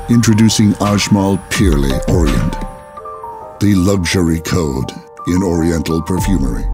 Introducing Ajmal Purely Orient, the luxury code in Oriental perfumery.